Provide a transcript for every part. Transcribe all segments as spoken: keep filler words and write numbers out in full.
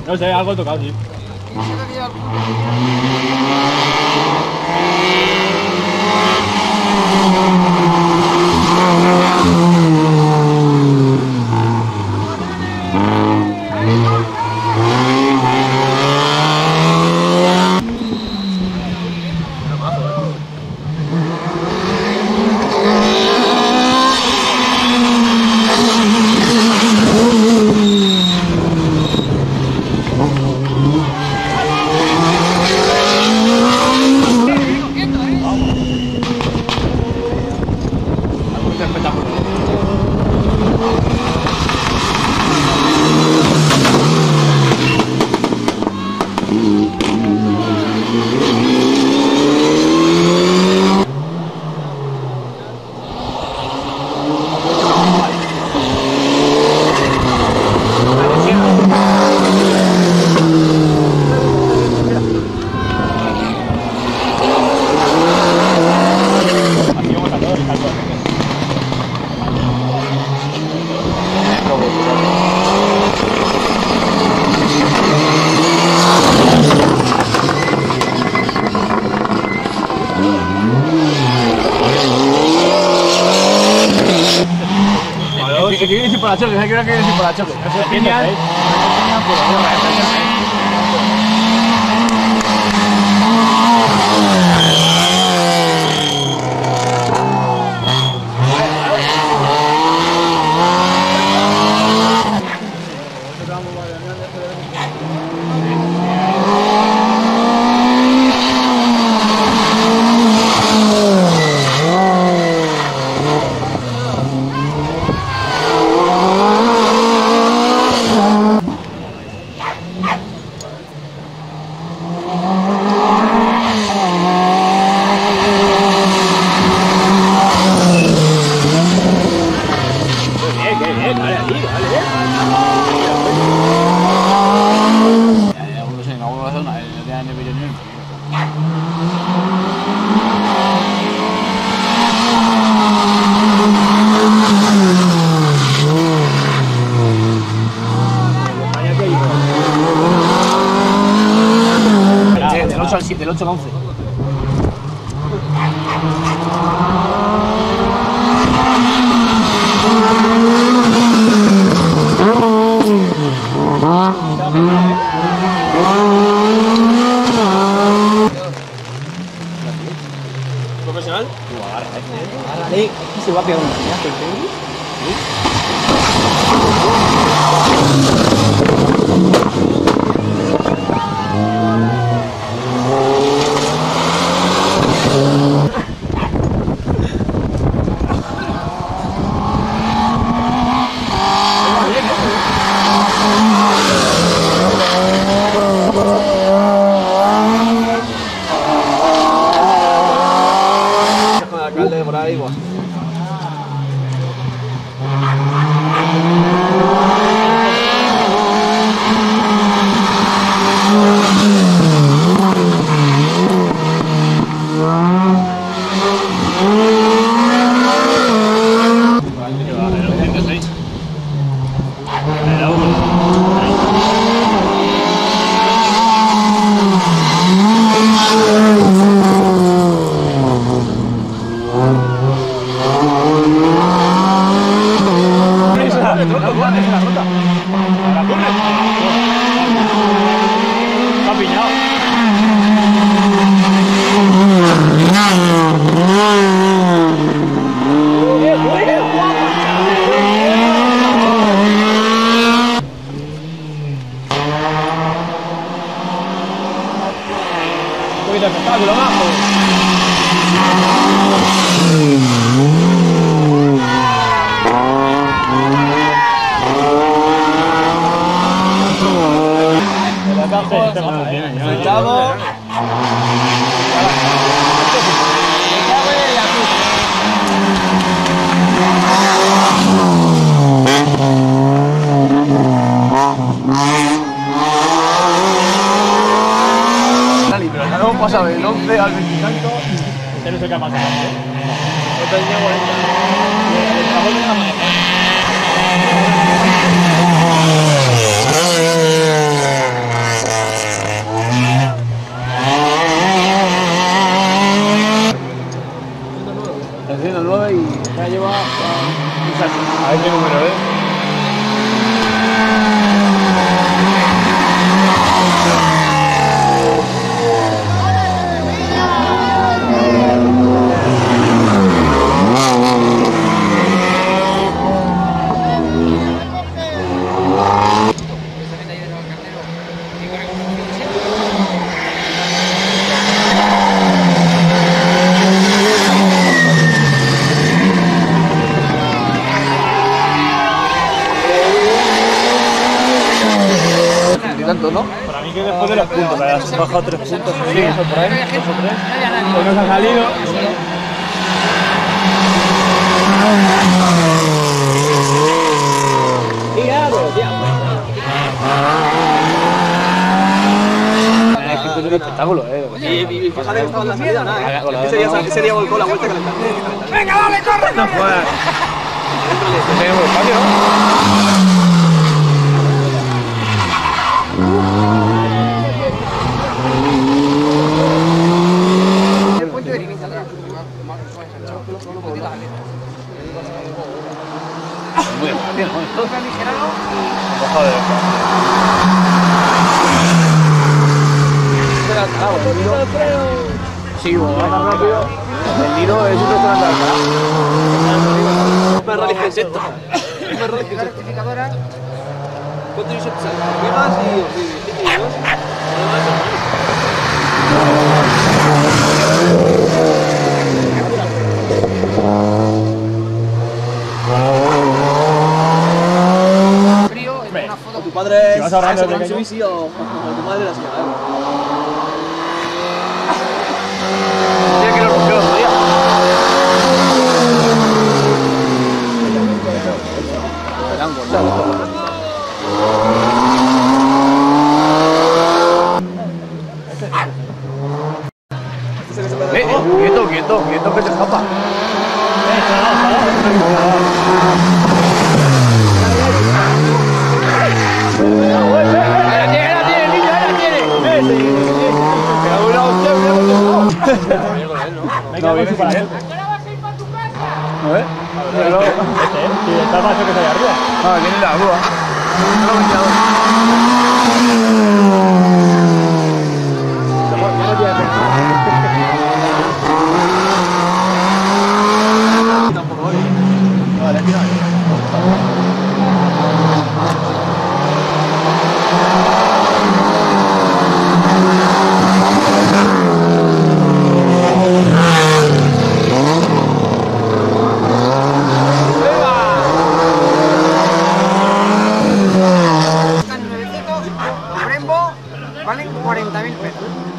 No sé, algo he tocado, sí. ¿Qué quiere decir para choque? ¿Qué quiere decir para choque? Eso es genial. Del ocho al once. ¿Profesional? Tú agarra, eh. Agárrale, aquí se va a pegar una piñata, ¿entendés? Con el alcalde de por ahí, igual. poquito de espectáculo, bajo. Sentado. Pero ya hemos pasado del once al veinticinco. Este no sé qué ha pasado, ¿eh? No tenía cuarenta. El trabajo de la mañana. y tanto, ¿no? Para mí que después de los puntos, que has bajado tres puntos, Sí, eso por ahí, dos o tres. Pues nos ha salido. Esto es un espectáculo, eh. Y fíjate que estaba en la salida, nada, ¿eh? Ese día, ese día volcó la vuelta calentando. ¡Venga, dale, corre! No jodas. Tenemos espacio, muy bien, muy bien. Bajado de Sí, bueno, más rápido. El tiro es un restaurante de Más rally que es esto. Más rally que es esto. ¿Cuánto dices? Vegas y Frío, en una foto. tu padre es ahorrando es desde Mitsubishi o o tu madre la señora. Tiene que lo rompió el otro día. Eh, eh, quieto, quieto, quieto que se escapa. ¡Ahora tiene, ahora tiene, niño, ahora tiene! No, viene sin él. A ver. Este, si está más que está ahí arriba. Ah, viene la grúa. No lo he metido. Vale, aquí no. Nuevecitos, los Brembo, valen cuarenta mil pesos.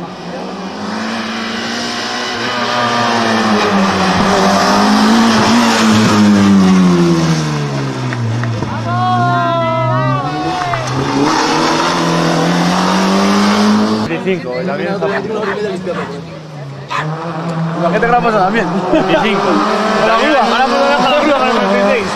veinticinco, el avión está mal. Imagínate que la pasa también. veinticinco. La grúa, ahora me dejar la grúa para el veintiséis.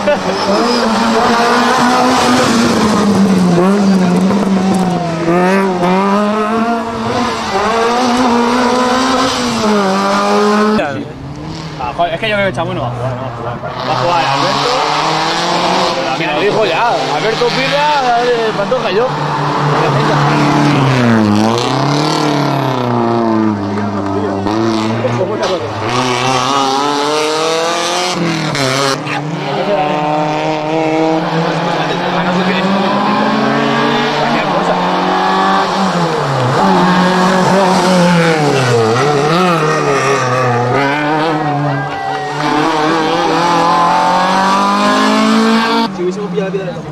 Ah, joder, es que yo creo que Chamu no va a jugar, no va a jugar. Va a jugar Alberto. Me lo dijo ya, Alberto Pirra, de Pantoja, yo. Si hubiésemos pillado la vida de la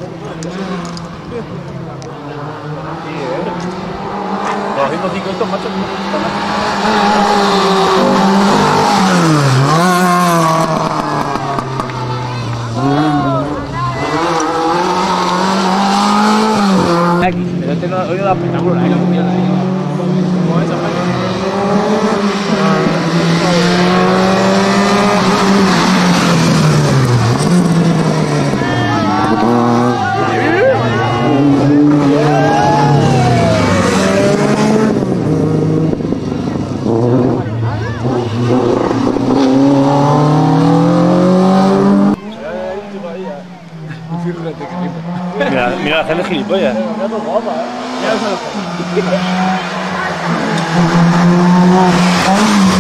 Haciendo cinco estos, macho. Aquí, pero este no, hoy no da espectáculo, hay que copiarla ahí. Como esa Mira, mira, hacerle gilipollas. guapa, ¿eh?